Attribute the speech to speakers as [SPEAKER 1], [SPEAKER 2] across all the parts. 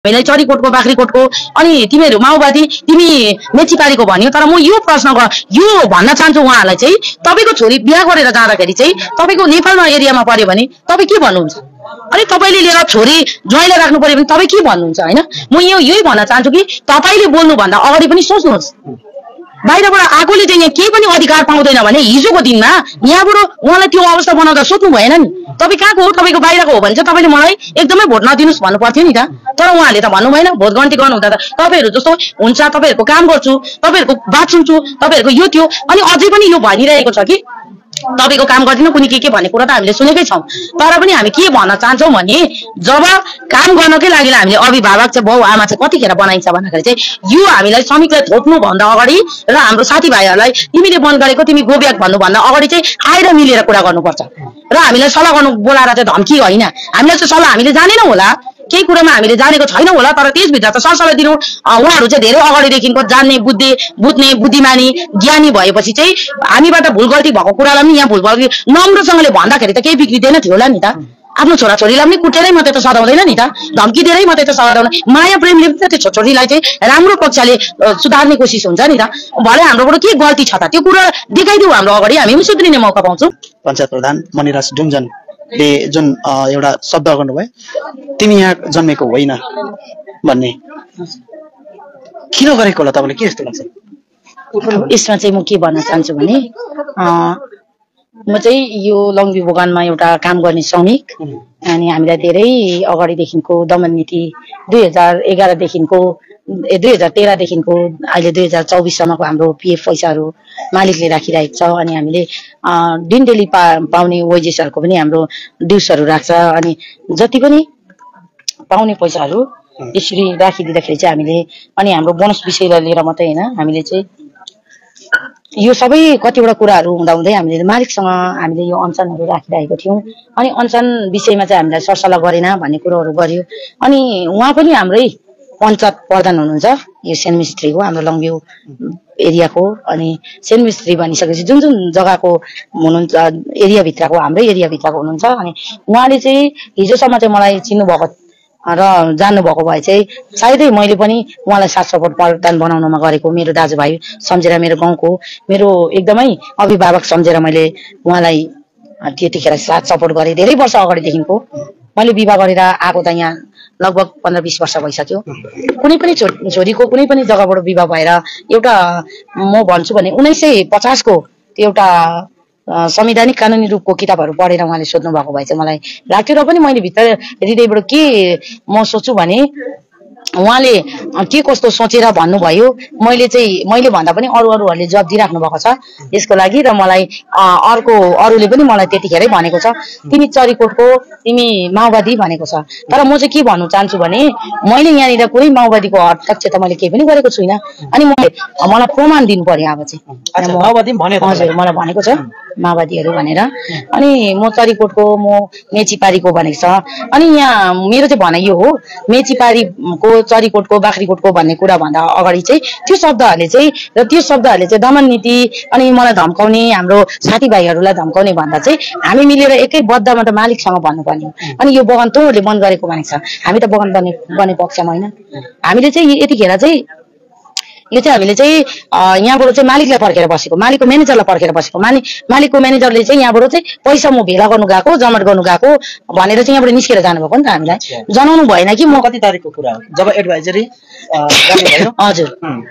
[SPEAKER 1] हामीलाई चरीकोटको बाख्रीकोटको अनि तिमीहरू माओवादी तिमी मेचीपारीको भन्यो तर म यो प्रश्न यो भन्न चाहन्छु उहाँहरूलाई चाहिँ तपाईको छोरी बिहा गरेर जाँदाखेरि चाहिँ तपाईको नेपालमा एरियामा पर्यो भने तपाई के भन्नुहुन्छ अनि तपाईले लिएर छोरी ज्वाइँलाई राख्नु पर्यो भने तपाई के भन्नुहुन्छ हैन म यही भन्न चाहन्छु कि तपाईले बोल्नु भन्दा अगाडि पनि सोच्नुहोस् बाहिरबाट आकोले चाहिँ यहाँ केही पनि अधिकार पाउँदैन भने हिजोको दिनमा यहाँबाट उहाँलाई त्यो अवस्था बनाउँदा सोध्नु भएन नि तपाई कहाँको हो तपाईको बाहिरको हो भने चाहिँ तपाईले मलाई एकदमै भोट नदिनुस् भन्नु पर्थ्यो नि त तर उहाँले त भन्नु भएन भोट गन्ती गर्नु हुँदा त तपाईहरु जस्तो हुन्छ तपाईहरुको काम गर्छु तपाईहरुको बात सुन्छु तपाईहरुको यो त्यो अनि अझै पनि यो भनिरहेको छ कि तपाईको काम गर्दिन कुनै के भन्ने कुरा त हामीले सुनेकै छौं तर पनि हामी के भन्न चाहन्छौं भने जब काम गर्नकै लागि हामीले अभिभावक चाहिँ बाउ आमा चाहिँ कतिखेर बनाइन्छ भन्दाखेरि चाहिँ यो हामीलाई श्रमिकलाई थोप्नु भन्दा अगाडि र हाम्रो साथीभाइहरुलाई तिमीले बन्द गरेको तिमी गोब्याक भन्नु भन्दा अगाडि चाहिँ आएर मिलेर कुरा गर्नुपर्छ र हामीलाई सल्लाह गर्नु बोलाएर चाहिँ धम्की होइन हामीलाई चाहिँ सल्लाह हामीले जानेनौ होला केही कुरामा हामीले जानेको छैनौं होला तर त्यसभित्र त सरसल्लाह दिनु उहाँहरु चाहिँ धेरै अगाडिदेखिको जान्ने बुझ्ने बुद्धिमानी ज्ञानी भएपछि चाहिँ हामीबाट भुल गल्ती भएको कुरालाई पनि यहाँ भुल गल्ती नम्रसँगले भन्दाखेरि त केही बिग्रिदैन थियो होला नि त आफ्नो छोराछोरीलाई पनि कुटेरै मात्रै त सदाउँदैन नि त धम्की दिएरै मात्रै त सदाउँदैन माया प्रेमले पनि त्यो छोरीलाई चाहिँ राम्रो पक्षले सुधार्ने कोसिस हुन्छ नि त भले हाम्रोबाट के गल्ती छ त त्यो कुरा देखाइदिउ हाम्रो अगाडि हामी पनि सुध्रिने मौका पाउँछौं
[SPEAKER 2] पञ्चायत प्रधान मनिराज डुङजन ले जुन एउटा शब्द गर्नुभयो तिमी यहाँ जन्मेको होइन भन्ने किन गरेको होला तपाईले के जस्तो लाग्छ
[SPEAKER 1] यसमा चाहिँ म के भन्न चाहन्छु भने म चाहिँ यो लङ्बी बगानमा एउटा काम गर्ने श्रमिक अनि हामीलाई धेरै अगाडिदेखिको दमन नीति 2011 देखिको 2013 देखिको अहिले 2024 सम्मको हाम्रो पीएफ पैसाहरू मालिकले राखिरहेको छ अनि हामीले दिन डेली पाउने वेजेसहरुको पनि हाम्रो ड्युसहरु राख्छ अनि जति पनि पाउने पैसाहरू यसरी राखिदिँदाखेरि चाहिँ हामीले अनि हाम्रो बोनस विषयलाई लिएर मात्रै हैन हामीले चाहिँ यो सबै कतिवटा कुराहरू हुँदाहुँदै हामीले मालिकसँग हामीले यो अनसनहरू राखिरहेको थियौं अनि अनसन विषयमा चाहिँ हामीलाई सरसल्लाह गरेन भन्ने कुराहरू गर्यो अनि उहाँ पनि हाम्रै पञ्चायत प्रधान हुनुहुन्छ यो सेन मिस्त्रीको हाम्रो लङ्बिउ एरियाको अनि सेन मिस्त्री भनिसकेपछि जुन जुन जग्गाको हुनुहुन्छ एरिया भित्रको हाम्रै एरिया भित्रको हुनुहुन्छ अनि उहाँले चाहिँ हिजोसम्म चाहिँ मलाई चिन्नु भएको र जान्नु भएको भए चाहिँ सायदै मैले पनि उहाँलाई साथ सपोर्ट प्रदान बनाउनमा गरेको मेरो दाजुभाइ सम्झेर मेरो गाउँको मेरो एकदमै अभिभावक सम्झेर मैले उहाँलाई त्यतिखेर साथ सपोर्ट गरे धेरै वर्ष अगाडिदेखिको मैले विवाह गरेर आएको त यहाँ लगभग 15-20 वर्ष भइसक्यो कुनै पनि छोरीको कुनै पनि जग्गाबाट विवाह भएर एउटा म भन्छु भने 1950 को त्यो एउटा संवैधानिक कानुनी रूपको किताबहरू पढेर उहाँले सोध्नु भएको भए चाहिँ मलाई लाग्थ्यो र पनि मैले भित्र हृदयबाट के म सोच्छु भने उहाँले के कस्तो सोचेर भन्नुभयो मैले भन्दा पनि अरूहरूले जवाब दिइराख्नु भएको छ यसको लागि र मलाई अरूले पनि मलाई त्यतिखेरै भनेको छ तिमी चरीकोटको तिमी माओवादी भनेको छ तर म चाहिँ के भन्नु चाहन्छु भने मैले यहाँनिर कुनै माओवादीको हस्तक्षेप त मैले केही पनि गरेको छुइनँ अनि मलाई प्रमाण दिनु पर्यो अब चाहिँ
[SPEAKER 2] माओवादी भनेको
[SPEAKER 1] हजुर मलाई भनेको छ माओवादीहरू भनेर अनि म चरीकोटको म मेचीपारीको भनेको छ अनि यहाँ मेरो चाहिँ भनाइ यो हो मेचीपारीको चरीकोटको बाख्रीकोटको भन्ने कुरा भन्दा अगाडि चाहिँ त्यो शब्दहरूले चाहिँ दमन नीति अनि मलाई धम्काउने हाम्रो साथीभाइहरूलाई धम्काउने भन्दा चाहिँ हामी मिलेर एकै बद्धमा त मालिकसँग भन्नुपर्ने हो अनि यो बगान तँहरूले बन्द गरेको भनेको छ हामी त बगान बन्ने पक्षमा होइन हामीले चाहिँ यतिखेर चाहिँ यो चाहिँ हामीले चाहिँ यहाँबाट चाहिँ मालिकलाई पर्खेर बसेको मालिकको म्यानेजरलाई पर्खेर बसेको मालिकको म्यानेजरले चाहिँ यहाँबाट चाहिँ पैसा म भेला गर्नु गएको जमाट गर्नु गएको भनेर चाहिँ यहाँबाट निस्केर जानुभएको नि त हामीलाई जनाउनु भएन कि म
[SPEAKER 2] कति तारिकको कुरा हो जब एडभाइजरी
[SPEAKER 1] हजुर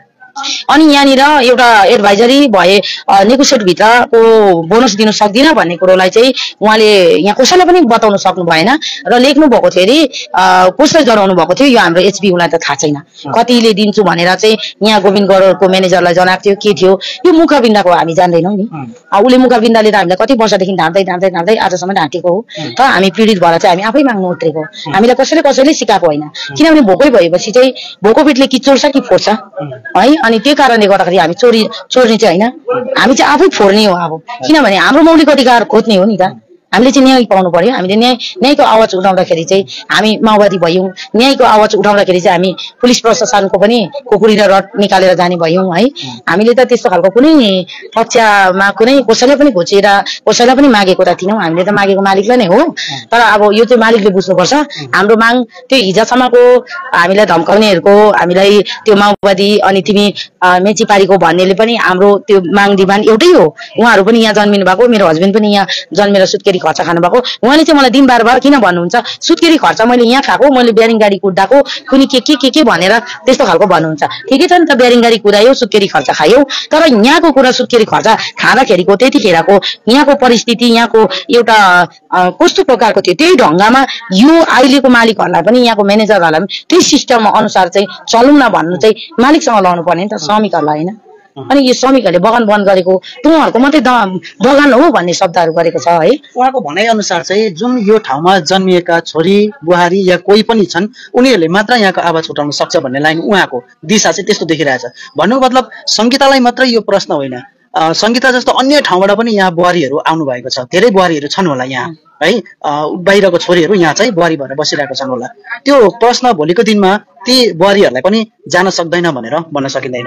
[SPEAKER 1] अनि यहाँनिर एउटा एडभाइजरी भए नेगोसिएट भित्रको बोनस दिन सक्दिन भन्ने कुरोलाई चाहिँ उहाँले यहाँ कसैलाई पनि बताउन सक्नु भएन र लेख्नु भएको थियो अरे कसलाई जनाउनु भएको थियो यो हाम्रो एचबी उलाई त थाहा छैन कतिले दिन्छु भनेर चाहिँ यहाँ गोविन्द गौरको म्यानेजरलाई जनाएको थियो के थियो यो मुखाबिन्दाको हामी जान्दैनौँ नि उसले मुखाबिन्दाले त हामीलाई कति वर्षदेखि ढाँट्दै आजसम्म ढाँटेको हो त हामी पीडित भएर चाहिँ हामी आफै माग्नु उत्रेको हामीलाई कसैले सिकाएको होइन किनभने भोकै भएपछि चाहिँ भोको पिठले कि चोर्छ कि फोड्छ है अनि त्यो कारणले गर्दाखेरि हामी चोर्ने चाहिँ होइन हामी चाहिँ आफै फोड्ने हो अब किनभने हाम्रो मौलिक अधिकार खोज्ने हो नि त हामीले चाहिँ न्याय पाउनु पर्यो। हामीले न्यायको आवाज उठाउँदाखेरि चाहिँ हामी माओवादी भयौँ, न्यायको आवाज उठाउँदाखेरि चाहिँ हामी पुलिस प्रशासनको पनि कुकुरी र रड निकालेर जाने भयौँ है। हामीले त त्यस्तो खालको कुनै पक्षमा कुनै कसैलाई पनि घोचेर कसैलाई पनि मागेको त थिएनौँ। हामीले त मागेको मालिकलाई नै हो। तर अब यो चाहिँ मालिकले बुझ्नुपर्छ। हाम्रो माग त्यो हिजोसम्मको हामीलाई धम्काउनेहरूको, हामीलाई त्यो माओवादी अनि तिमी मेचीपारीको भन्नेले पनि हाम्रो त्यो माग डिमान्ड एउटै हो। उहाँहरू पनि यहाँ जन्मिनु भएको, मेरो हस्बेन्ड पनि यहाँ जन्मेर सुत्केरी खर्च खानु भएको। उहाँले चाहिँ मलाई दिन बार किन भन्नुहुन्छ, सुत्केरी खर्च मैले यहाँ खाएको, मैले ब्यारिङ गाडी कुदाएको, कुनै के भनेर त्यस्तो खालको भन्नुहुन्छ। ठिकै छ नि त, ब्यारिङ गाडी कुदायो, सुत्केरी खर्च खायो, तर यहाँको कुरा सुत्केरी खर्च खाँदाखेरिको त्यतिखेरको यहाँको परिस्थिति, यहाँको एउटा कस्तो प्रकारको थियो, त्यही ढङ्गमा यो अहिलेको मालिकहरूलाई पनि, यहाँको म्यानेजरहरूलाई पनि त्यही सिस्टम अनुसार चाहिँ चलौँ न भन्नु चाहिँ मालिकसँग लाउनु पर्ने नि त, श्रमिकहरूलाई होइन। अनि यो श्रमिकहरूले बगान बन्द गरेको तुमहरूको मात्रै बगान हो भन्ने शब्दहरू गरेको छ है।
[SPEAKER 2] उहाँको भनाइ अनुसार चाहिँ जुन यो ठाउँमा जन्मिएका छोरी बुहारी या कोही पनि छन् उनीहरूले मात्र यहाँको आवाज उठाउन सक्छ भन्ने लाइन उहाँको दिशा चाहिँ त्यस्तो देखिरहेछ। भन्नुको मतलब सङ्गीतालाई मात्रै यो प्रश्न होइन, सङ्गीता जस्तो अन्य ठाउँबाट पनि यहाँ बुहारीहरू आउनु भएको छ, धेरै बुहारीहरू छन् होला यहाँ है, बाहिरको छोरीहरू यहाँ चाहिँ बुहारी भएर बसिरहेको छन् होला। त्यो प्रश्न भोलिको दिनमा ती बुहारीहरूलाई पनि जान सक्दैन भनेर भन्न सकिँदैन।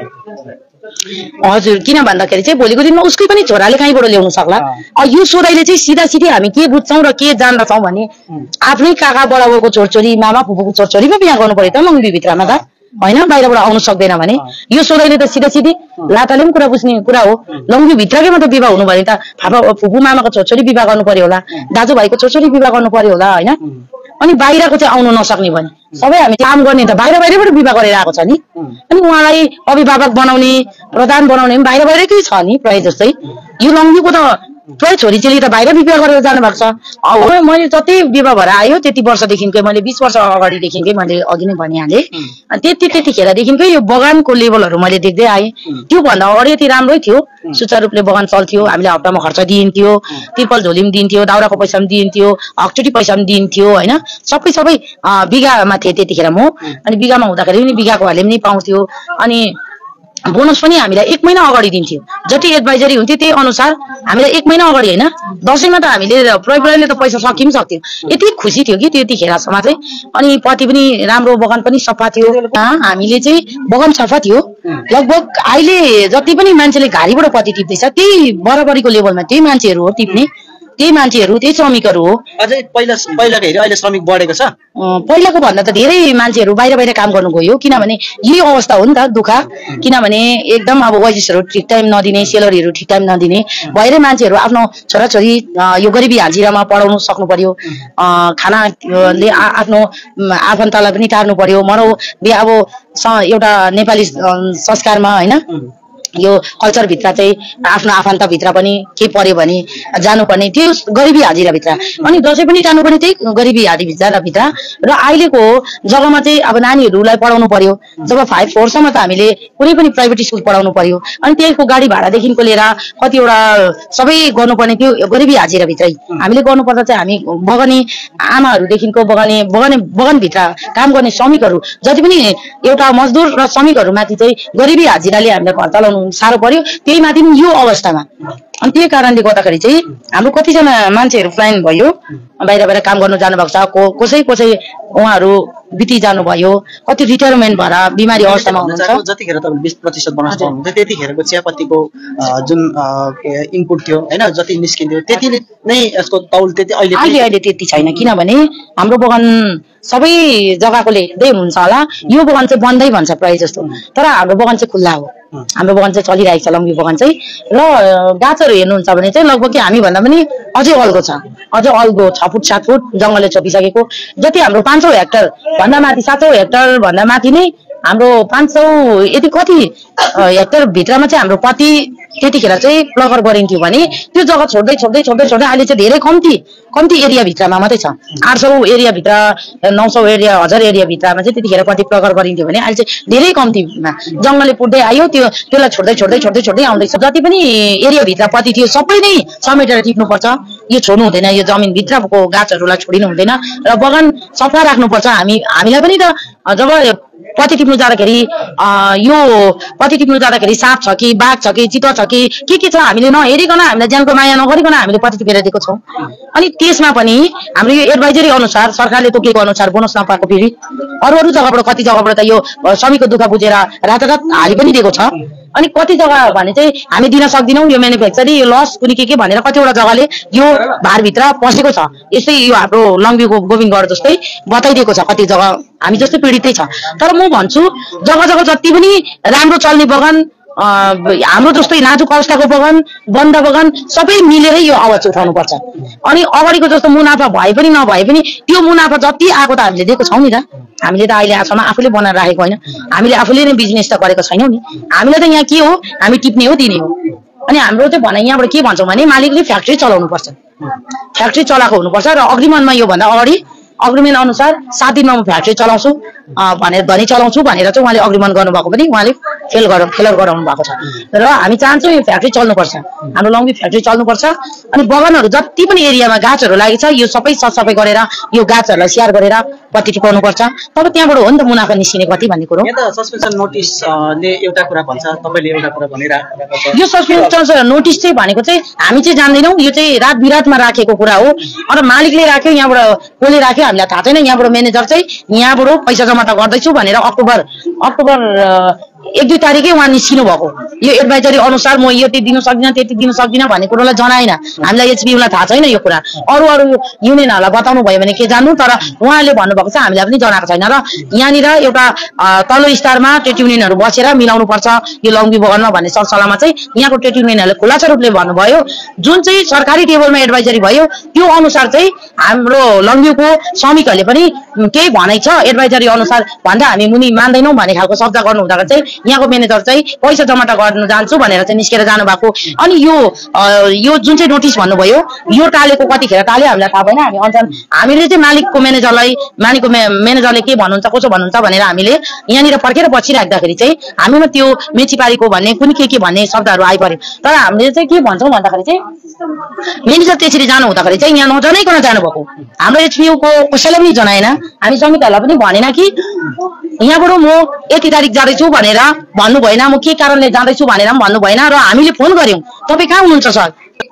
[SPEAKER 1] हजुर, किन भन्दाखेरि चाहिँ भोलिको दिनमा उसकै पनि छोराले कहीँबाट ल्याउनु सक्ला। यो सोधाइले चाहिँ सिधा सिधी हामी के बुझ्छौँ र के जान्दछौँ भने आफ्नै काका बडाबाउको छोरछोरी, मामा फुपूको छोरछोरी पो बिहा गर्नु पर्यो त लङ्बीभित्रमा त होइन, बाहिरबाट आउनु सक्दैन भने। यो सोधाइले त सिधा सिधी लाटाले पनि कुरा बुझ्ने कुरा हो। लङ्बीभित्रकै मात्रै विवाह हुनु भने त फुपू मामाको छोरछोरी विवाह गर्नु पर्यो होला, दाजुभाइको छोरछोरी विवाह गर्नु पर्यो होला होइन। अनि बाहिरको चाहिँ आउनु नसक्ने भने सबै हामी काम गर्ने त बाहिरबाट विवाह गरेर आएको छ नि। अनि उहाँलाई अभिभावक बनाउने, प्रधान बनाउने पनि बाहिरकै छ नि प्रायः जस्तै। यो लङ्बीको त प्रायः छोरीचेली त बाहिर विवाह गरेर जानुभएको छ। हो, मैले जति विवाह भएर आयो त्यति वर्षदेखिकै, मैले 20 वर्ष अगाडिदेखिकै मैले अघि नै भनिहालेँ, त्यतिखेरदेखिकै यो बगानको लेभलहरू मैले देख्दै आएँ। त्योभन्दा अगाडि यति राम्रै थियो, सुचारू रूपले बगान चल्थ्यो, हामीले हप्तामा खर्च दिइन्थ्यो, तिर्पल झोली पनि दिन्थ्यो, दाउराको पैसा पनि दिइन्थ्यो, हकचुटी पैसा पनि दिइन्थ्यो होइन। सबै बिघामा थिएँ त्यतिखेर म। अनि बिघामा हुँदाखेरि पनि बिघाकोहरूले पनि पाउँथ्यो। अनि बोनस पनि हामीलाई 1 महिना अगाडि दिन्थ्यो, जति एडभाइजरी हुन्थ्यो त्यही अनुसार हामीलाई 1 महिना अगाडि होइन, दसैँमा त हामीले प्रहरीले त पैसा सकि पनि सक्थ्यो। यति खुसी थियो कि त्यतिखेरसम्म चाहिँ। अनि पति पनि राम्रो, बगान पनि सफा थियो, हामीले चाहिँ बगान सफा थियो। लगभग अहिले जति पनि मान्छेले घारीबाट पत्ती टिप्दैछ त्यही बराबरीको लेभलमा त्यही मान्छेहरू हो टिप्ने, त्यही मान्छेहरू, त्यही श्रमिकहरू हो।
[SPEAKER 2] अझै पहिलाको हेरी अहिले श्रमिक बढेको छ।
[SPEAKER 1] पहिलाको भन्दा त धेरै मान्छेहरू बाहिर काम गर्नु गयो, किनभने यही अवस्था हो नि त दुःख। किनभने एकदम अब वेजेसहरू ठिक टाइम नदिने, सेलरीहरू ठिक टाइम नदिने भएरै मान्छेहरू आफ्नो छोराछोरी यो गरिबी हाजिरामा पढाउनु सक्नु पर्यो, खानाले आफ्नो आफन्तलाई पनि टार्नु पर्यो। मरौ बिहा अब एउटा नेपाली संस्कारमा होइन, यो कल्चरभित्र चाहिँ आफ्नो आफन्तभित्र पनि के पर्यो भने जानुपर्ने त्यो गरिबी हाजिराभित्र। अनि दसैँ पनि जानुपर्ने त्यही गरिबी हाजिराभित्र। र अहिलेको जग्गामा चाहिँ अब नानीहरूलाई पढाउनु पर्यो, जब 5-4 त हामीले कुनै पनि प्राइभेट स्कुल पढाउनु पर्यो। अनि त्यसको गाडी भाडादेखिको लिएर कतिवटा सबै गर्नुपर्ने त्यो गरिबी हाजिराभित्रै हामीले गर्नुपर्दा चाहिँ हामी बगानी आमाहरूदेखिको बगानभित्र काम गर्ने श्रमिकहरू जति पनि एउटा मजदुर र श्रमिकहरूमाथि चाहिँ गरिबी हाजिराले हामीले घर चलाउनु साह्रो पर्यो, त्यही माथि पनि यो अवस्थामा। अनि त्यही कारणले गर्दाखेरि चाहिँ हाम्रो कतिजना मान्छेहरू प्लान भयो, बाहिर काम गर्नु जानुभएको छ, कसै उहाँहरू बिति जानुभयो, कति रिटायरमेन्ट भएर बिमारी अवस्थामा हुनुहुन्छ।
[SPEAKER 2] जतिखेर तपाईले 20% बोनस पाउनुहुन्छ त्यतिखेरको चियापत्तीको जुन इनपुट थियो होइन, जति निस्किन्थ्यो त्यति नै यसको तौल त्यति अहिले
[SPEAKER 1] त्यति छैन। किनभने हाम्रो बगान सबै जग्गाकोले हेर्दै हुनुहुन्छ होला, यो बगान चाहिँ बन्दै भन्छ प्रायः जस्तो, तर हाम्रो बगान चाहिँ खुल्ला हो। हाम्रो बगान चाहिँ चलिरहेको छ लङ्बी बगान चाहिँ। र गाछहरू हेर्नुहुन्छ भने चाहिँ लगभग हामी भन्दा पनि अझै अल्गो छ, अझै अल्गो 6 फुट 7 फुट जङ्गलले छोपिसकेको। जति हाम्रो 500 हेक्टर भन्दा माथि, 700 हेक्टर भन्दा माथि नै हाम्रो 500 यति कति हेक्टर भित्रमा चाहिँ हाम्रो पत्ती त्यतिखेर चाहिँ प्लगर गरिन्थ्यो भने त्यो जग्गा छोड्दै अहिले चाहिँ धेरै कम्ती एरिया भित्रमा मात्रै छ। 800 एरिया भित्र, 900 एरिया, 1000 एरिया भित्रमा चाहिँ त्यतिखेर पत्ती प्लगर गरिन्थ्यो भने अहिले चाहिँ धेरै कम्तीमा जङ्गलले पुट्दै आयो, त्यसलाई छोड्दै आउँदैछ। जति पनि एरिया भित्र पत्ती थियो सबै नै समेटेर टिप्नुपर्छ, यो छोड्नु हुँदैन, यो जमिन भित्रको गाछहरूलाई छोडिनु हुँदैन र बगान सफा राख्नुपर्छ। हामीलाई पनि त जब पत्ती टिप्नु जाँदाखेरि यो पत्ती टिप्नु जाँदाखेरि साँप छ कि बाघ छ कि चितुवा छ कि के छ हामीले नहेरिकन हामीलाई ज्यानको माया नगरिकन हामीले पत्ती टिपेर दिएको छौँ। अनि त्यसमा पनि हाम्रो यो एडभाइजरी अनुसार सरकारले तोकेको अनुसार बोनस नपाएको पीडित अरू जग्गाबाट कति जग्गाबाट त यो श्रमिकको दुःख बुझेर रातारात हाली पनि दिएको छ। अनि कति जग्गा भने चाहिँ हामी दिन सक्दिनौँ यो म्यानुफ्याक्चरी यो लस कुनै के भनेर कतिवटा जग्गाले यो भारभित्र पसेको छ। यस्तै यो हाम्रो लङ्बीको गोविन्दगढ जस्तै बताइदिएको छ कति जग्गा हामी जस्तै पीडितै छ। तर म भन्छु जग्गा जग्गा जति पनि राम्रो चल्ने बगान हाम्रो जस्तै नाजुक अवस्थाको बगान बन्द बगान सबै मिलेरै यो आवाज उठाउनुपर्छ। अनि अगाडिको जस्तो मुनाफा भए पनि नभए पनि त्यो मुनाफा जति आएको त हामीले दिएको छौँ नि त। हामीले त अहिले आजसम्म आफूले बनाएर राखेको होइन, हामीले आफूले नै बिजनेस त गरेको छैनौँ नि। हामीलाई त यहाँ के हो हामी टिप्ने हो दिने हो। अनि हाम्रो चाहिँ भनाइ यहाँबाट के भन्छौँ भने मालिकले फ्याक्ट्री चलाउनु पर्छ, फ्याक्ट्री चलाएको हुनुपर्छ र अग्रिममा योभन्दा अगाडि अग्रिमेन्ट अनुसार 7 दिनमा म फ्याक्ट्री चलाउँछु भने चलाउँछु भनेर चाहिँ उहाँले अग्रिमेन्ट गर्नुभएको पनि उहाँले फेलर गराउनु भएको छ। र हामी चाहन्छौँ यो फ्याक्ट्री चल्नुपर्छ, हाम्रो लङ्बी फ्याक्ट्री चल्नुपर्छ। अनि बगानहरू जति पनि एरियामा गाछहरू लागेको छ यो सबै सरसफाइ गरेर यो गाछहरूलाई स्याहार गरेर पत्ती टिपाउनुपर्छ। तब त्यहाँबाट हो नि त मुनाफा निस्किने कति भन्ने कुरो।
[SPEAKER 2] सस्पेन्सन नोटिसले एउटा कुरा भन्छ, तपाईँले एउटा कुरा भनिराख्नु छ।
[SPEAKER 1] यो सस्पेन्सन नोटिस चाहिँ भनेको चाहिँ हामी चाहिँ जान्दैनौँ, यो चाहिँ रात बिरातमा राखेको कुरा हो। अनि मालिकले राख्यो यहाँबाट कसले राख्यो हामीलाई थाहा छैन। यहाँबाट म्यानेजर चाहिँ यहाँबाट पैसा जम्मा त गर्दैछु भनेर अक्टोबर 1-2 तारिकै उहाँ निस्किनु भएको। यो एडभाइजरी अनुसार म यति दिन सक्दिनँ त्यति दिन सक्दिनँ भन्ने कुरोलाई जनाएन। हामीलाई एचपियूलाई थाहा छैन यो कुरा, अरू युनियनहरूलाई बताउनु भयो भने के जान्नु। तर उहाँले भन्नुभएको छ हामीलाई पनि जनाएको छैन। र यहाँनिर एउटा तल्लो स्तरमा ट्रेड युनियनहरू बसेर मिलाउनु पर्छ यो लङ्बी बगानमा भन्ने सरसल्लाहमा चाहिँ यहाँको ट्रेड युनियनहरूले खुलासा रूपले भन्नुभयो। जुन चाहिँ सरकारी टेबलमा एडभाइजरी भयो त्यो अनुसार चाहिँ हाम्रो लङ्बीको श्रमिकहरूले पनि केही भनाइ छ एडभाइजरी अनुसार भन्दा हामी मुनि मान्दैनौँ भन्ने खालको शब्द गर्नु हुँदा चाहिँ यहाँको म्यानेजर चाहिँ पैसा जम्मा गर्न जान्छु भनेर चाहिँ निस्केर जानु भएको। अनि यो जुन चाहिँ नोटिस भन्नुभयो यो टालेको कतिखेर टाल्यो हामीलाई थाहा भएन। हामी अन्छन् हामीले चाहिँ मालिकको म्यानेजरले के भन्नुहुन्छ कसो भन्नुहुन्छ भनेर हामीले यहाँनिर पर्खेर बसिराख्दाखेरि चाहिँ हामीमा त्यो मेचीपारीको भन्ने कुनै के भन्ने शब्दहरू आइपर्यो। तर हामीले चाहिँ के भन्छौँ भन्दाखेरि चाहिँ म्यानेजर त्यसरी जानु हुँदाखेरि चाहिँ यहाँ नजनाइकन जानुभएको। हाम्रो एचपियूको कसैलाई पनि जनाएन, हामी श्रमिकहरूलाई पनि भनेन कि यहाँबाट म यति तारिक जाँदैछु भनेर भन्नु भएन, म के कारणले जाँदैछु भनेर पनि भन्नु भएन। र हामीले फोन गर्यौँ तपाईँ कहाँ हुनुहुन्छ सर,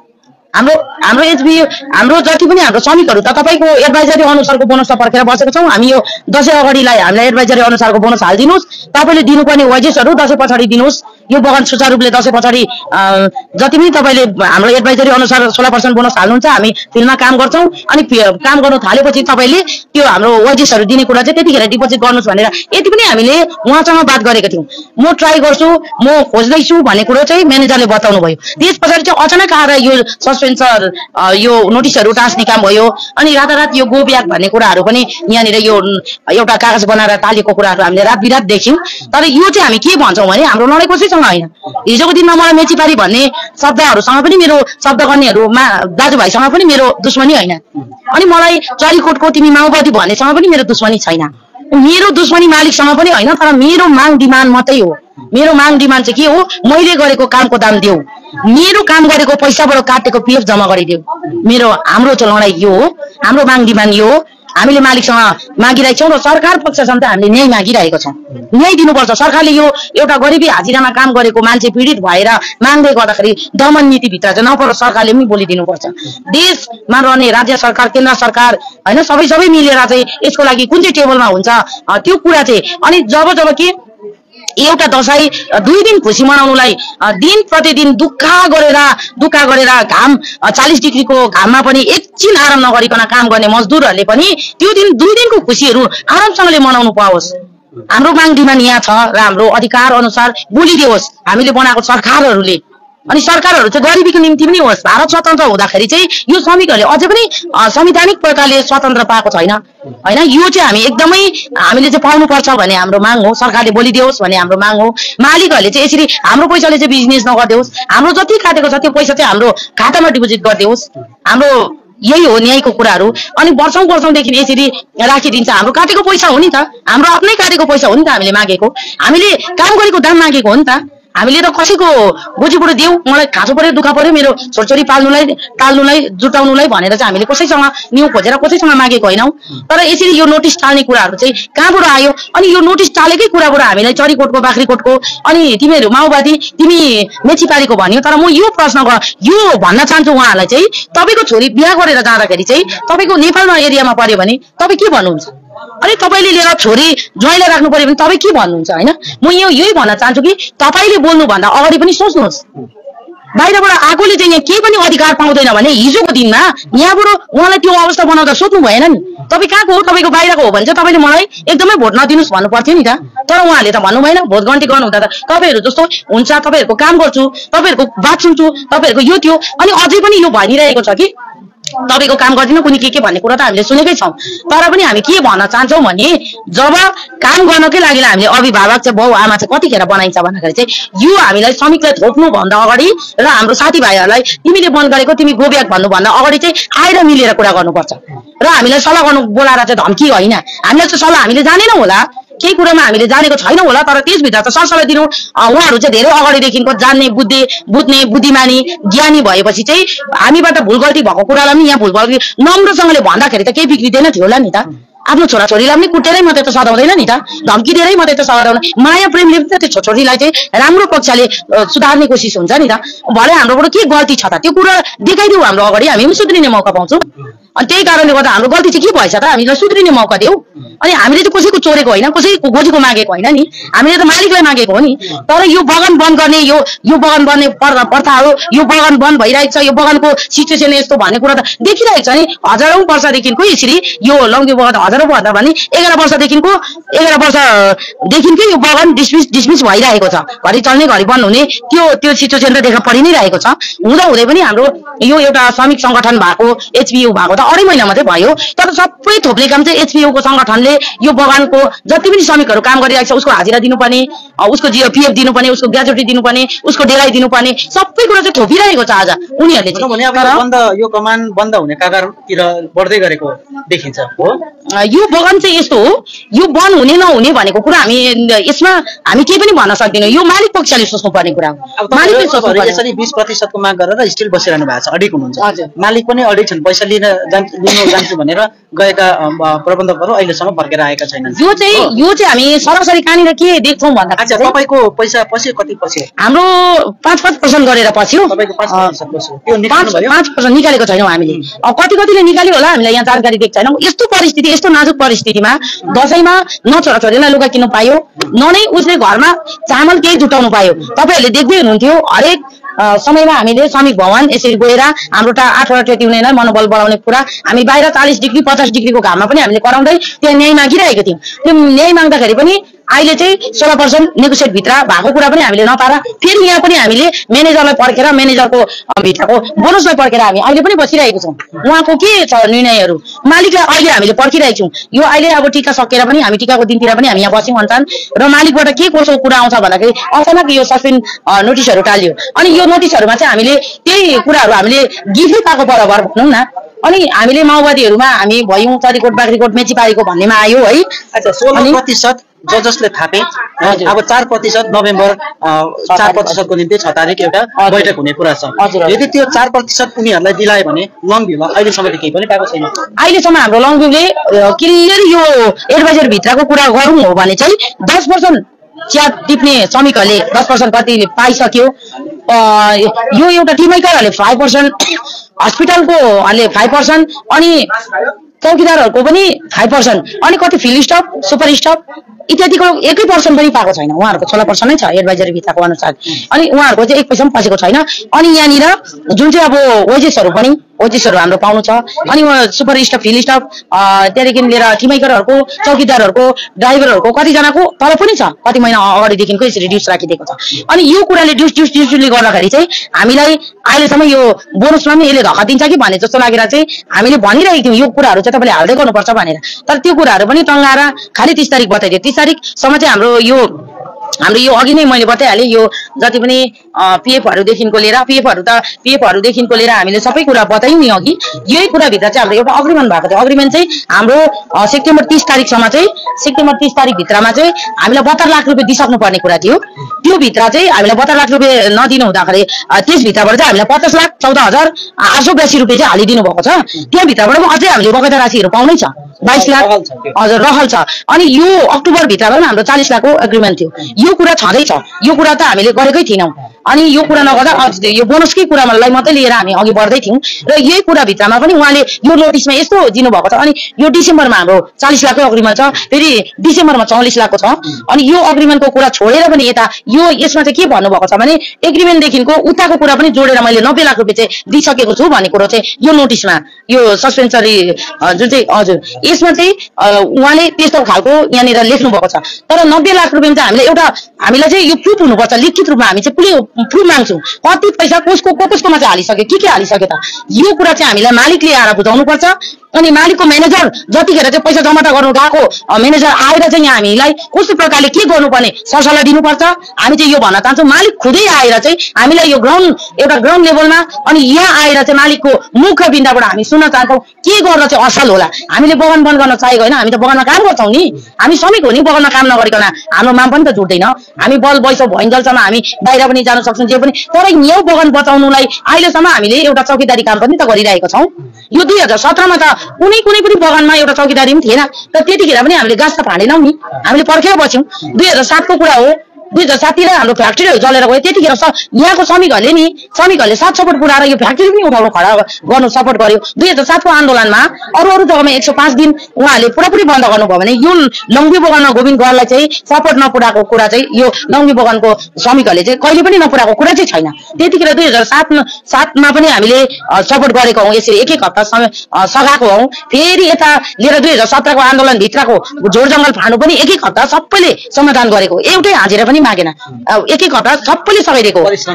[SPEAKER 1] हाम्रो एचबियू हाम्रो जति पनि हाम्रो श्रमिकहरू त तपाईँको एडभाइजरी अनुसारको बोनस पर्खेर बसेको छौँ। हामी यो दसैँ अगाडिलाई हामीलाई एडभाइजरी अनुसारको बोनस हालिदिनुहोस्, तपाईँले दिनुपर्ने वेजेसहरू दसैँ पछाडि दिनुहोस्। यो बगान सुचारू रूपले दसैँ पछाडि जति पनि तपाईँले हाम्रो एडभाइजरी अनुसार 16% बोनस हाल्नुहुन्छ, हामी फिल्डमा काम गर्छौँ। अनि काम गर्नु थालेपछि तपाईँले त्यो हाम्रो वेजेसहरू दिने कुरा चाहिँ त्यतिखेर डिपोजिट गर्नुहोस् भनेर यति पनि हामीले उहाँसँग बात गरेको थियौँ। म ट्राई गर्छु, म खोज्दैछु भन्ने कुरो चाहिँ म्यानेजरले बताउनु भयो। त्यस पछाडि चाहिँ अचानक आएर यो सस्पेन्सर यो नोटिसहरू टाँस्ने काम भयो। अनि रातारात यो गो ब्याक भन्ने कुराहरू पनि यहाँनिर यो एउटा कागज बनाएर टालेको कुराहरू हामीले रात बिरात देख्यौँ। तर यो चाहिँ हामी के भन्छौँ भने हाम्रो लडाइँ कसैसँग होइन। हिजोको दिनमा मलाई मेचीपारी भन्ने शब्दहरूसँग पनि मेरो शब्द गर्नेहरूमा दाजुभाइसँग पनि मेरो दुश्मनी होइन। अनि मलाई चरीकोटको तिमी माओवादी भन्नेसँग पनि मेरो दुश्मनी छैन। मेरो दुश्मनी मालिकसँग पनि होइन। तर मेरो माग डिमान्ड मात्रै हो। मेरो माग डिमान्ड चाहिँ के हो, मैले गरेको कामको दाम देऊ, मेरो काम गरेको पैसाबाट काटेको पीएफ जम्मा गरिदेऊ। हाम्रो चाहिँ लडाइँ यो हो, हाम्रो माग डिमान्ड यो हो। हामीले मालिकसँग मागिरहेको छौँ र सरकार पक्षसँग त हामीले न्याय मागिरहेको छौँ। न्याय दिनुपर्छ। सरकारले यो एउटा गरिबी हाजिरामा काम गरेको मान्छे पीडित भएर माग्दै गर्दाखेरि दमन नीतिभित्र चाहिँ नपरोस्, सरकारले पनि बोलिदिनुपर्छ। देशमा रहने राज्य सरकार केन्द्र सरकार होइन सबै मिलेर चाहिँ यसको लागि कुन चाहिँ टेबलमा हुन्छ त्यो कुरा चाहिँ। अनि जब कि एउटा दसैँ 2 दिन खुसी मनाउनुलाई दिन प्रतिदिन दुःख गरेर घाम 40 डिग्रीको घाममा पनि एकछिन आराम नगरिकन काम गर्ने मजदुरहरूले पनि त्यो दिन 2 दिनको खुसीहरू आरामसँगले मनाउनु पाओस्। हाम्रो माग डिमान्ड यहाँ छ र हाम्रो अधिकार अनुसार बोलिदियोस् हामीले बनाएको सरकारहरूले। अनि सरकारहरू चाहिँ गरिबीको निम्ति पनि होस्। भारत स्वतन्त्र हुँदाखेरि चाहिँ यो श्रमिकहरूले अझै पनि संवैधानिक प्रकारले स्वतन्त्र पाएको छैन होइन। यो चाहिँ हामी एकदमै हामीले चाहिँ पाउनुपर्छ भन्ने हाम्रो माग हो। सरकारले बोलिदियोस् भन्ने हाम्रो माग हो। मालिकहरूले चाहिँ यसरी हाम्रो पैसाले चाहिँ बिजनेस नगरिदियोस्। हाम्रो जति काटेको छ त्यो पैसा चाहिँ हाम्रो खातामा डिपोजिट गरिदियोस्। हाम्रो यही हो न्यायको कुराहरू। अनि वर्षौंदेखि यसरी राखिदिन्छ। हाम्रो काटेको पैसा हो नि त, हाम्रो आफ्नै काटेको पैसा हो नि त हामीले मागेको। हामीले काम गरेको दाम मागेको हो नि त। हामीले त कसैको गोजीबाट दियौ मलाई खाँचो पर्यो दुःख पर्यो मेरो छोरछोरी पाल्नुलाई टाल्नुलाई जुटाउनुलाई भनेर चाहिँ हामीले कसैसँग न्यू खोजेर कसैसँग मागेको होइनौँ। तर यसरी यो नोटिस टाल्ने कुराहरू चाहिँ कहाँबाट आयो? अनि यो नोटिस टालेकै कुराबाट हामीलाई चरीकोटको बाख्रीकोटको अनि तिमीहरू माओवादी तिमी मेचीपारीको भन्यो। तर म यो प्रश्न यो भन्न चाहन्छु उहाँहरूलाई चाहिँ तपाईँको छोरी बिहा गरेर जाँदाखेरि चाहिँ तपाईँको नेपालमा एरियामा पर्यो भने तपाईँ के भन्नुहुन्छ? अनि तपाईँले लिएर छोरी ज्वाइँलाई राख्नु पर्यो भने तपाईँ के भन्नुहुन्छ? होइन, म यही भन्न चाहन्छु कि तपाईँले बोल्नुभन्दा अगाडि पनि सोच्नुहोस्। बाहिरबाट आएकोले चाहिँ यहाँ केही पनि अधिकार पाउँदैन भने हिजोको दिनमा यहाँबाट उहाँलाई त्यो अवस्था बनाउँदा सोध्नु भएन नि? तपाईँ कहाँको हो? तपाईँको बाहिरको हो भने चाहिँ तपाईँले मलाई एकदमै भोट नदिनुहोस् भन्नु पर्थ्यो नि त। तर उहाँले त भन्नु भएन। भोट गन्ती गर्नुहुँदा त तपाईँहरू जस्तो हुन्छ, तपाईँहरूको काम गर्छु, तपाईँहरूको बात सुन्छु, तपाईँहरूको यो थियो। अनि अझै पनि यो भनिरहेको छ कि तपाईँको काम गर्दिनँ कुनै के भन्ने कुरा त हामीले सुनेकै छौँ। तर पनि हामी के भन्न चाहन्छौँ भने जब काम गर्नकै लागि हामीले अभिभावक चाहिँ बाउ आमा चाहिँ कतिखेर बनाइन्छ भन्दाखेरि चाहिँ यो हामीलाई श्रमिकलाई थोप्नुभन्दा अगाडि र हाम्रो साथीभाइहरूलाई तिमीले बन्द गरेको तिमी गोब्याक भन्नुभन्दा अगाडि चाहिँ आएर मिलेर कुरा गर्नुपर्छ। र हामीलाई सल्लाह गर्नु बोलाएर चाहिँ धम्की होइन। हामीलाई चाहिँ सल्लाह हामीले जानेनौँ होला, केही कुरामा हामीले जानेको छैनौँ होला, तर त्यसभित्र त सरसल्लाह दिनु उहाँहरू चाहिँ धेरै अगाडिदेखिको जान्ने बुझ्ने बुद्धिमानी ज्ञानी भएपछि चाहिँ हामीबाट भुल गल्ती भएको कुरालाई पनि यहाँ भुल गल्ती नम्रसँगले भन्दाखेरि त केही बिग्रिँदैन थियो होला नि त। आफ्नो छोराछोरीलाई पनि कुटेरै मात्रै त सधाउँदैन नि त, धम्की दिएरै मात्रै त सधाउँदैन। माया प्रेमले पनि त त्यो छोरीलाई चाहिँ राम्रो पक्षले सुधार्ने कोसिस हुन्छ नि त। भरे हाम्रोबाट के गल्ती छ त त्यो कुरा देखाइदेऊ हाम्रो अगाडि, हामी पनि सुध्रिने मौका पाउँछौँ। अनि त्यही कारणले गर्दा हाम्रो गल्ती चाहिँ के भएछ त? हामीलाई सुध्रिने मौका दियौ। अनि हामीले चाहिँ कसैको चोरेको होइन, कसैको गोजीको मागेको होइन नि, हामीले त मालिकलाई मागेको हो नि। तर यो बगान बन्द गर्ने यो बगान बन्ने प्रथाहरू, यो बगान बन्द भइरहेको छ, यो बगानको सिचुएसन यस्तो भन्ने कुरा त देखिरहेको छ नि। हजारौं वर्षदेखिको यसरी यो लङ्गी बगान हजारौं भन्दा पनि 11 वर्षदेखिको यो बगान डिसमिस भइरहेको छ। घरि चल्ने घरि बन्द हुने त्यो सिचुएसन त देखा परि नै रहेको छ। हुँदै पनि हाम्रो यो एउटा श्रमिक संगठन भएको एचपीयू भएको त 2.5 महिना मात्रै भयो। तर सबै थोप्ले काम चाहिँ एचपीयू को संगठनले यो बगानको जति पनि श्रमिकहरू काम गरिरहेको छ उसको हाजिरा दिनुपर्ने, उसको पीएफ दिनुपर्ने, उसको ग्रेजुटी दिनुपर्ने, उसको डेराइ दिनुपर्ने, सबै कुरा चाहिँ थोपिरहेको छ आज उनीहरूले चाहिँ।
[SPEAKER 2] यो कमान बन्द हुने कगारतिर बढ्दै गरेको देखिन्छ हो।
[SPEAKER 1] यो बगान चाहिँ यस्तो हो, यो बन्द हुने नहुने भनेको कुरा यसमा हामी केही पनि भन्न सक्दैनौँ। यो मालिक पक्षले सोच्नुपर्ने कुरा हो। मालिकले सोच्नुपर्ने।
[SPEAKER 2] यसरी 20% को माग गरेर स्टिल बसिरहनु भएको छ, अडिक हुनुहुन्छ। मालिक पनि अडिक छन्, पैसा लिन जान्छु भनेर गएका प्रबन्धकहरू अहिलेसम्म फर्केर आएका छैनन्। यो
[SPEAKER 1] चाहिँ हामी सरासरी कहाँनिर के देख्छौँ भन्दा
[SPEAKER 2] तपाईँको पैसा पछि कति पछि?
[SPEAKER 1] हाम्रो 5% गरेर पस्यो। 5% निकालेको छैनौँ हामीले। कतिले निकाल्यो होला हामीलाई यहाँ जानकारी दिएको छैनौँ। यस्तो परिस्थिति, यस्तो नाजुक परिस्थितिमा दसैँमा न छोराछोरीलाई लुगा किन्नु पायो, न नै उसले घरमा चामल केही जुटाउनु पायो। तपाईँहरूले देख्दै हुनुहुन्थ्यो हरेक समयमा हामीले श्रमिक भवन यसरी गएर हाम्रो 8वटा टेटी युनियनलाई मनोबल बढाउने कुरा हामी बाहिर 40 डिग्री 50 डिग्रीको घाममा पनि हामीले कराउँदै त्यहाँ न्याय मागिरहेको थियौँ। त्यो न्याय माग्दाखेरि पनि अहिले चाहिँ 16% नेगोसिएट भित्र भएको कुरा पनि हामीले नपाएर फेरि यहाँ पनि हामीले म्यानेजरलाई पर्खेर म्यानेजरको भित्रको बोनसलाई पर्खेर हामी अहिले पनि बसिरहेको छौँ। उहाँको के छ निर्णयहरू मालिकलाई अहिले हामीले पर्खिरहेको छौँ। यो अहिले अब टिका सकेर पनि हामी टिकाको दिनतिर पनि हामी यहाँ बस्यौँ भन्छन् र मालिकबाट के कसो कुरा आउँछ भन्दाखेरि अचानक यो सस्पेन्ड नोटिसहरू टाल्यो। अनि यो नोटिसहरूमा चाहिँ हामीले त्यही कुराहरू हामीले गिफ्टै पाएको बराबर भनौँ न। अनि हामीले माओवादीहरूमा हामी भयौँ, चरीकोट बाख्रीकोट मेचीपारीको भन्नेमा आयो है।
[SPEAKER 2] अच्छा 16% जसले थापे, अब 4% नोभेम्बर 4% को निम्ति 6 तारिक एउटा बैठक हुने कुरा छ। यदि त्यो 4% उनीहरूलाई दिलायो भने लङ भ्यूमा अहिलेसम्म केही पनि पाएको छैन।
[SPEAKER 1] अहिलेसम्म हाम्रो लङ भ्यूले क्लियर यो एडभाइजर भित्रको कुरा गरौँ हो भने चाहिँ 10% चिया टिप्ने श्रमिकहरूले 10% कति पाइसक्यो। यो एउटा टिमैकरहरूले 5%, हस्पिटलकोहरूले 5% अनि चौकीदारहरूको पनि 5% अनि कति फिल्ड स्टाफ सुपर स्टाफ इत्यादिको 1% पनि पाएको छैन। उहाँहरूको 16% नै छ एडभाइजरी भित्रको अनुसार। अनि उहाँहरूको चाहिँ 1 पैसा पनि पसेको छैन। अनि यहाँनिर जुन चाहिँ अब वेजेसहरू हाम्रो पाउनु छ। अनि सुपर स्टाफ फिल्ड स्टाफ त्यहाँदेखि लिएर टिमैकरहरूको चौकीदारहरूको ड्राइभरहरूको कतिजनाको तलब पनि छ, कति महिना अगाडिदेखिको यसरी ड्युस राखिदिएको छ। अनि यो कुराले ड्युसले गर्दाखेरि चाहिँ हामीलाई अहिलेसम्म यो बोनसमा पनि यसले धक्का दिन्छ कि भन्ने जस्तो लागेर चाहिँ हामीले भनिरहेको थियौँ यो कुराहरू चाहिँ तपाईँले हाल्दै गर्नुपर्छ भनेर। तर त्यो कुराहरू पनि टङ्गाएर खालि 30 तारिक बताइदियो। 30 तारिकसम्म चाहिँ हाम्रो यो अघि नै मैले बताइहालेँ यो जति पनि पीएफहरूदेखिको लिएर हामीले सबै कुरा बतायौँ नि अघि। यही कुराभित्र चाहिँ हाम्रो एउटा अग्रिमेन्ट भएको थियो। अग्रिमेन्ट चाहिँ हाम्रो सेप्टेम्बर 30 तारिकसम्म चाहिँ सेप्टेम्बर 30 तारिक भित्रमा चाहिँ हामीलाई 72 लाख रुपियाँ दिइसक्नु पर्ने कुरा थियो। त्यो भित्र चाहिँ हामीलाई 72 लाख रुपियाँ नदिनु हुँदाखेरि त्यसभित्रबाट चाहिँ हामीलाई 50 लाख 14,882 रुपियाँ चाहिँ हालिदिनु भएको छ। त्यो भित्रबाट अझै हामीले बगैँचा राशिहरू पाउनै छ 22 लाख हजुर रहल छ। अनि यो अक्टोबर भित्रमा पनि हाम्रो 40 लाखको एग्रिमेन्ट थियो। यो कुरा छँदैछ, यो कुरा त हामीले गरेकै थिएनौँ। अनि यो कुरा नगर्दा यो बोनसकै कुरालाई मात्रै लिएर हामी अघि बढ्दै थियौँ र यही कुरा भित्रमा पनि उहाँले यो नोटिसमा यस्तो दिनुभएको छ। अनि यो डिसेम्बरमा हाम्रो 40 लाखको अग्रिमेन्ट छ, फेरि डिसेम्बरमा 44 लाखको छ। अनि यो अग्रिमेन्टको कुरा छोडेर पनि यता यो यसमा चाहिँ के भन्नुभएको छ भने एग्रिमेन्टदेखिको उताको कुरा पनि जोडेर मैले 90 लाख रुपियाँ चाहिँ दिइसकेको छु भन्ने कुरो चाहिँ यो नोटिसमा यो सस्पेन्सरी जुन चाहिँ हजुर यसमा चाहिँ उहाँले त्यस्तो खालको यहाँनिर लेख्नु भएको छ। तर 90 लाख रुपियाँ चाहिँ हामीलाई चाहिँ यो प्रुफ हुनुपर्छ, लिखित रूपमा हामी चाहिँ प्रुफ माग्छौँ कति पैसा कसकोमा चाहिँ हालिसक्यो, के हालिसक्यो त यो कुरा चाहिँ हामीलाई मालिकले आएर बुझाउनु पर्छ। अनि मालिकको म्यानेजर जतिखेर चाहिँ पैसा जमाता गर्नु गएको म्यानेजर आएर चाहिँ यहाँ हामीलाई कस्तो प्रकारले के गर्नुपर्ने सरसल्लाह दिनुपर्छ। हामी चाहिँ यो भन्न चाहन्छौँ मालिक खुदै आएर चाहिँ हामीलाई यो एउटा ग्राउन्ड लेभलमा अनि यहाँ आएर चाहिँ मालिकको मुख्य बिन्दुबाट हामी सुन्न चाहन्छौँ के गर्दा चाहिँ असल होला। हामीले बगान बन्द गर्न चाहेको होइन, हामी त बगानमा काम गर्छौँ नि, हामी श्रमिक हो नि, बगानमा काम नगरिकन हाम्रो माम पनि त जुट्दैन। हामी बल बैसो भइन्जेलसम्म हामी बाहिर पनि जान सक्छौँ जे पनि, तर यो बगान बचाउनुलाई अहिलेसम्म हामीले एउटा चौकीदारी काम पनि त गरिरहेको छौँ। यो 2017मा त कुनै पनि बगानमा एउटा चौकीदारी पनि थिएन, तर त्यतिखेर पनि हामीले गाँस त फाँडेनौँ नि, हामीले पर्खेर बस्यौँ। 2007को कुरा हो, 2007 हाम्रो फ्याक्ट्रीहरू जलेर गयो। त्यतिखेर यहाँको श्रमिकहरूले साथ सपोर्ट पुऱ्याएर यो फ्याक्ट्री पनि उठाउनु खडा गर्नु सपोर्ट गर्यो। 2007को आन्दोलनमा अरू जग्गामा 105 दिन उहाँहरूले पुरापुरी बन्द गर्नुभयो भने यो लङ्बी बगानमा गोविन्द गरलाई चाहिँ सपोर्ट नपुऱ्याएको कुरा चाहिँ यो लङ्बी बगानको श्रमिकहरूले चाहिँ कहिले पनि नपुऱ्याएको कुरा चाहिँ छैन। त्यतिखेर 2007मा पनि हामीले सपोर्ट गरेको हौँ, यसरी एक हप्ता सघाएको हौँ। फेरि यता लिएर 2017को आन्दोलनभित्रको झोड जङ्गल फाँड्नु पनि एक हप्ता सबैले समाधान गरेको, एउटै हाजिरा पनि मागेन, एक हप्ता सबैले सघाइदिएको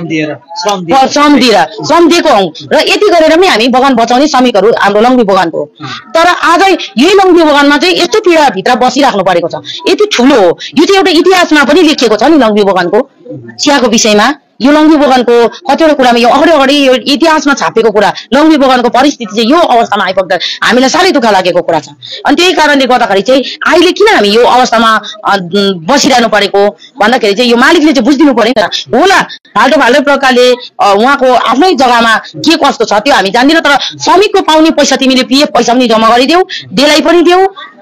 [SPEAKER 1] श्रम दिएको हौँ। र यति गरेर पनि हामी बगान बचाउने श्रमिकहरू हाम्रो लङ्बी बगानको। तर आज यही लङ्बी बगानमा चाहिँ यस्तो पीडा भित्र बसिराख्नु परेको छ, यति ठुलो हो। यो चाहिँ एउटा इतिहासमा पनि लेखिएको छ नि लङ्बी बगानको चियाको विषयमा। यो लङ्बी बगानको कतिवटा कुरामा यो अगाडि यो इतिहासमा छापेको कुरा, लङ्बी बगानको परिस्थिति चाहिँ यो अवस्थामा आइपुग्दा हामीलाई साह्रै दुःख लागेको कुरा छ। अनि त्यही कारणले गर्दाखेरि चाहिँ अहिले किन हामी यो अवस्थामा बसिरहनु परेको भन्दाखेरि चाहिँ यो मालिकले चाहिँ बुझिदिनु पर्यो होला। फाल्टो प्रकारले उहाँको आफ्नै जग्गामा के कस्तो छ त्यो हामी जान्दैनौँ, तर श्रमिकको पाउने पैसा तिमीले पिएफ पैसा पनि जम्मा गरिदेऊ, देलाई पनि देऊ,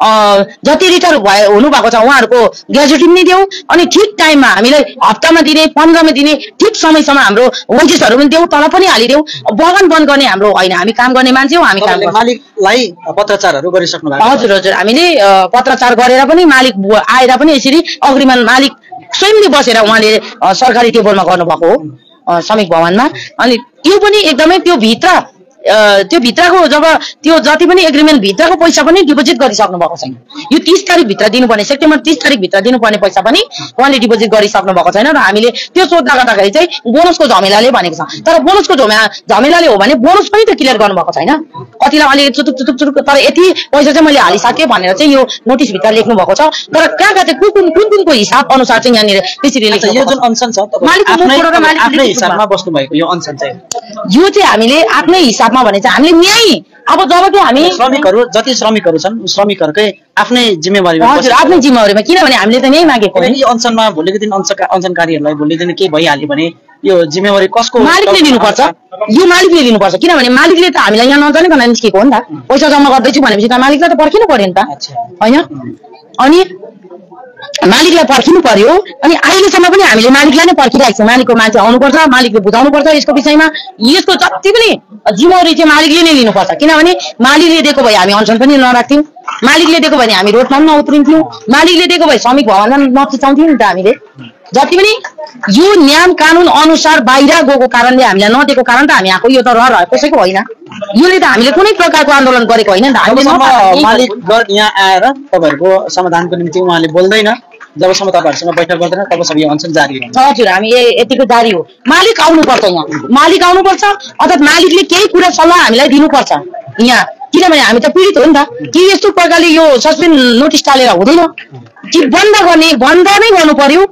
[SPEAKER 1] जति रिटायर हुनु भएको छ उहाँहरूको ग्रेजुटी पनि देऊ। अनि ठिक टाइममा हामीलाई हप्तामा दिने 15मा दिने ठिक समयसम्म हाम्रो वेजेसहरू पनि देऊ, तल पनि हालिदेऊ। बगान बन्द गर्ने हाम्रो होइन, हामी काम गर्ने मान्छे हो। हामी काम
[SPEAKER 2] मालिकलाई पत्रचारहरू गरिसक्नु भएको?
[SPEAKER 1] हजुर हामी पत्रचार गरेर पनि मालिक आएर पनि यसरी अग्रिमेन्ट मालिक स्वयंले बसेर उहाँले सरकारी टेबलमा गर्नुभएको हो श्रमिक भवनमा। अनि त्यो पनि एकदमै त्यो भित्रको जब त्यो जति पनि एग्रिमेन्ट भित्रको पैसा पनि डिपोजिट गरिसक्नु भएको छैन। यो 30 तारिक भित्र दिनुपर्ने, सेप्टेम्बर 30 तारिक भित्र दिनुपर्ने पैसा पनि उहाँले डिपोजिट गरिसक्नु भएको छैन। र हामीले त्यो सोध्दा गर्दाखेरि चाहिँ बोनसको झमेलाले भनेको छ, तर बोनसको झमेलाले हो भने बोनस पनि त क्लियर गर्नुभएको छैन। कतिलाई अलि चुटुक तर यति पैसा चाहिँ मैले हालिसकेँ भनेर चाहिँ यो नोटिसभित्र लेख्नु भएको छ। तर कहाँ चाहिँ कुनको हिसाब अनुसार चाहिँ यहाँनिर त्यसरी लेख्नु।
[SPEAKER 2] यो जुन अनसन छ आफ्नै हिसाबमा बस्नु भएको यो अनसन चाहिँ
[SPEAKER 1] यो चाहिँ हामीले आफ्नै हिसाब भने चाहिँ हामीले न्याय अब जब कि हामी
[SPEAKER 2] जति श्रमिकहरू छन् श्रमिकहरूकै आफ्नै जिम्मेवारीमा
[SPEAKER 1] हजुर आफ्नै जिम्मेवारीमा, किनभने हामीले त न्याय मागेको हो।
[SPEAKER 2] यो अनसनमा भोलिको दिन अनसनकारीहरूलाई भोलिको दिन के भइहाल्यो भने यो जिम्मेवारी कसको?
[SPEAKER 1] मालिकले लिनुपर्छ, यो मालिकले लिनुपर्छ। किनभने मालिकले त हामीलाई यहाँ नजानिकन निस्केको हो नि त, पैसा जम्मा गर्दैछु भनेपछि त मालिकलाई त पर्खिनु पर्यो नि त होइन। अनि मालिकलाई पर्खिनु पर्यो। अनि अहिलेसम्म पनि हामीले मालिकलाई नै पर्खिरहेको छौँ। मालिकको मान्छे आउनुपर्छ, मालिकले बुझाउनुपर्छ यसको विषयमा। यसको जति पनि जिम्मेवारी चाहिँ मालिकले नै लिनुपर्छ, किनभने मालिकले दिएको भए हामी अनसन पनि नराख्थ्यौँ, मालिकले दिएको भने हामी रोडमा पनि नउत्रिन्थ्यौँ, मालिकले दिएको भए श्रमिक भवनमा नचिचाउँथ्यौँ नि त हामीले। जति पनि यो नियम कानुन अनुसार बाहिर गएको कारणले हामीलाई नदिएको कारण त हामी आएको, यो त कसैको होइन। योले त हामीले कुनै प्रकारको आन्दोलन गरेको होइन नि त।
[SPEAKER 2] मालिक यहाँ आएर तपाईँहरूको समाधानको निम्ति उहाँले बोल्दैन, जबसम्म तपाईँहरूसँग बैठक गर्दैन तबसम्म यो अनसन जारी हो।
[SPEAKER 1] हजुर हामी यतिको जारी हो। मालिक आउनुपर्छ यहाँ, मालिक आउनुपर्छ, अर्थात् मालिकले केही कुरा सल्लाह हामीलाई दिनुपर्छ यहाँ, किनभने हामी त पीडित हो नि त। कि यस्तो प्रकारले यो सस्पेन्ड नोटिस टालेर हुँदैन कि बन्द नै गर्नु पर्यो।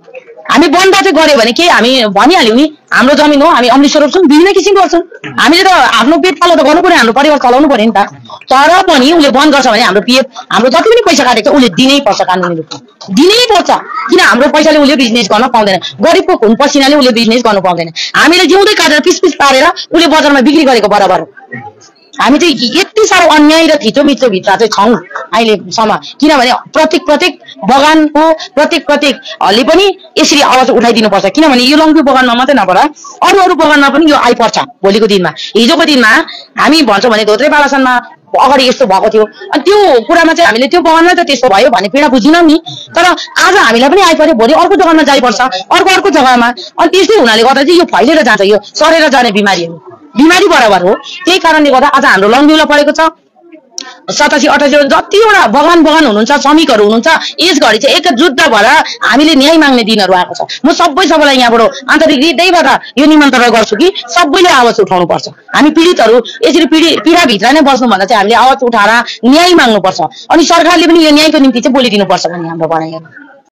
[SPEAKER 1] हामी बन्द चाहिँ गर्यो भने के हामी भनिहाल्यौँ नि हाम्रो जमिन हो हामी अमृत स्वरूप छौँ विभिन्न किसिमको गर्छौँ हामीले त आफ्नो पेट पालो त गर्नु पर्यो हाम्रो परिवार चलाउनु पर्यो नि त तर पनि उसले बन्द गर्छ भने हाम्रो पिएफ हाम्रो जति पनि पैसा काटेको छ उसले दिनै पर्छ कानुनी रूपमा दिनै पर्छ किन हाम्रो पैसाले उसले बिजनेस गर्न पाउँदैन गरिबको खुन पसिनाले उसले बिजनेस गर्नु पाउँदैन हामीले जिउँदै काटेर पिस पिस पारेर उसले बजारमा बिक्री गरेको बराबर हो हामी चाहिँ यति साह्रो अन्याय र थिचोमिचो भित्र चाहिँ छौँ अहिलेसम्म किनभने प्रत्येक बगानको प्रत्येकले पनि यसरी आवाज उठाइदिनुपर्छ किनभने यो लङ्बी बगानमा मात्रै नभएर अरू बगानमा पनि यो आइपर्छ भोलिको दिनमा हिजोको दिनमा हामी भन्छौँ भने धोत्रे बालासनमा अगाडि यस्तो भएको थियो अनि त्यो कुरामा चाहिँ हामीले त्यो बगानमा त त्यस्तो भयो भन्ने पीडा बुझिनौँ नि तर आज हामीलाई पनि आइपर्यो भोलि अर्को जग्गामा जाइपर्छ अर्को जग्गामा अनि त्यस्तै हुनाले गर्दा चाहिँ यो फैलिएर जान्छ यो सरेर जाने बिमारी बराबर हो त्यही कारणले गर्दा आज हाम्रो लङ्बिउला परेको छ 87-88 जतिवटा बगान हुनुहुन्छ श्रमिकहरू हुनुहुन्छ यस घडी चाहिँ एकजुट भएर हामीले न्याय माग्ने दिनहरू आएको छ म सबैलाई यहाँबाट आन्तरिक हृदयबाट यो निमन्त्रणा गर्छु कि सबैले आवाज उठाउनु पर्छ हामी पीडितहरू यसरी पीडाभित्र नै बस्नुभन्दा चाहिँ हामीले आवाज उठाएर न्याय माग्नुपर्छ अनि सरकारले पनि यो न्यायको निम्ति चाहिँ बोलिदिनुपर्छ भन्ने हाम्रो भनाइ हो